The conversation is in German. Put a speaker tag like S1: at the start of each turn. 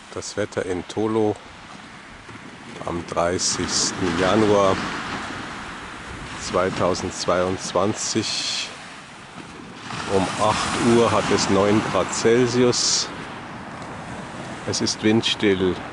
S1: Das Wetter in Tolo am 30. Januar 2022. Um 8 Uhr hat es 9 Grad Celsius. Es ist windstill.